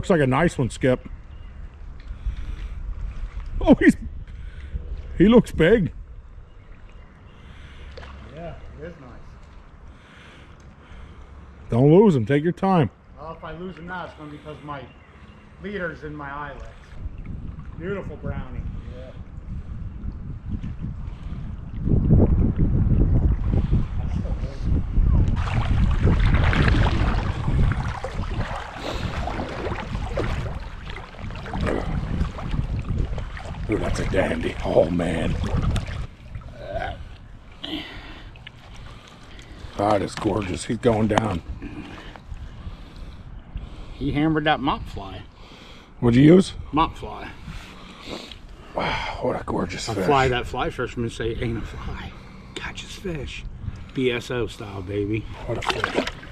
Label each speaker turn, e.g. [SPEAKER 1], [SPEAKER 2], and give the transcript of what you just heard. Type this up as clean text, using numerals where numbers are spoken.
[SPEAKER 1] looks like a nice one, Skip. Oh, he looks big.
[SPEAKER 2] Yeah, it is nice.
[SPEAKER 1] Don't lose him. Take your time.
[SPEAKER 2] Well, if I lose him now, it's going to be because my leader's in my eyelets. Beautiful brownie. Yeah. That's so
[SPEAKER 1] good. Ooh, that's a dandy. Oh, man. God, it's gorgeous. He's going down.
[SPEAKER 2] He hammered that mop fly.
[SPEAKER 1] What'd you use?
[SPEAKER 2] Mop fly.
[SPEAKER 1] Wow, what a gorgeous fish.
[SPEAKER 2] A fly that fly fishermen say ain't a fly. Catches fish. BSO style, baby.
[SPEAKER 1] What a fish.